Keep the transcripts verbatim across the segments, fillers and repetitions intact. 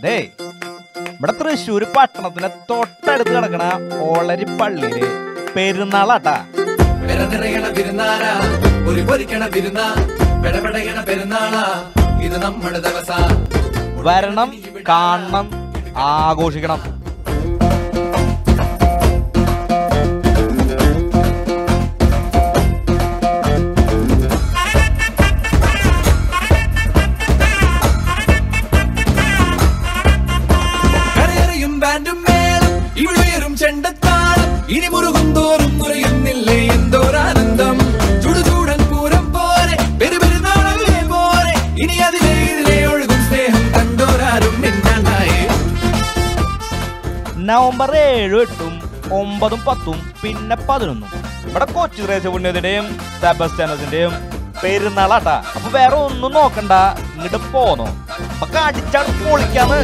ദേ ഇവിടെ തൃശ്ശൂര് പട്ടണത്തിന് തൊട്ടടുത്ത് കിടക്കണ ഓളരി പള്ളിയില് പെരുന്നാളാട്ടാ. വരണം, കാണണം, ആഘോഷിക്കണം. ഇനി മുറുകും തോറും മുറിയുന്നില്ലേ എന്തോരാനന്ദം. ചുടുചൂടൻ പൂരം പോലെ പെരുപെരുന്നാളല്ലേ പോലെ ഇനി അതിലെ ഇതിലെ ഒഴുകും സ്നേഹം കണ്ടോരാരും മിണ്ടാണ്ടായി. നവംബർ ഏഴും എട്ടും ഒമ്പതും പത്തും പിന്നെ പതിനൊന്നും ഇവിടെ കൊച്ചു ത്രേസ്യ സെബസ്റ്റ്യാനോസിന്റെയും പെരുന്നാളാട്ടാ. അപ്പൊ വേറെ ഒന്നും നോക്കണ്ട, ഇങ്ങോട്ട് പോന്നോ, നമുക്ക് അടിച്ചാണ് പൊളിക്കാന്ന്.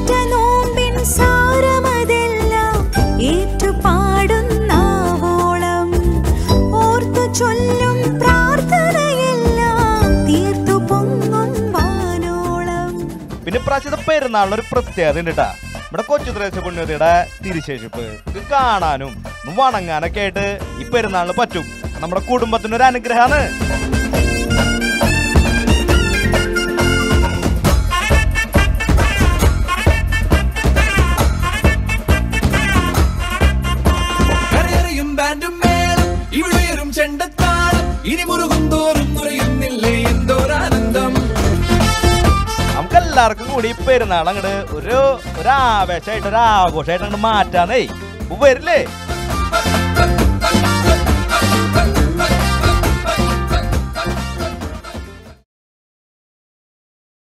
പിന്നെ പ്രാവശ്യത്തെ പെരുന്നാളിനൊരു പ്രത്യേകത ഉണ്ട് കേട്ടാ. ഇവിടെ കൊച്ചു ത്രേസ്യ പുണ്യവതിയുടെ തിരുശേഷിപ്പ് ഇത് കാണാനും വണങ്ങാനൊക്കെ ആയിട്ട് ഈ പെരുന്നാളിന് പറ്റും. നമ്മുടെ കുടുംബത്തിനൊരു അനുഗ്രഹമാണ്. ഇനി മുറുകും തോറും മുറിയുന്നില്ലേ എന്തോരാനന്ദം. നമുക്ക് എല്ലാവർക്കും കൂടി പെരുന്നാൾ അങ്ങോട്ട് ഒരു ഒരു ആവേശമായിട്ട് ഒരു ആഘോഷമായിട്ട് അങ്ങോട്ട് മാറ്റാന്നേ വരില്ലേ.